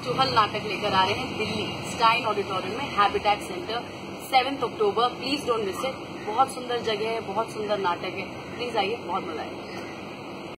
चुहल नाटक लेकर आ रहे हैं दिल्ली स्टाइन ऑडिटोरियम में, habitat centre, 7 October. Please don't miss it. बहुत सुंदर जगह है, बहुत सुंदर नाटक है, प्लीज आइए, बहुत मजा आएगा।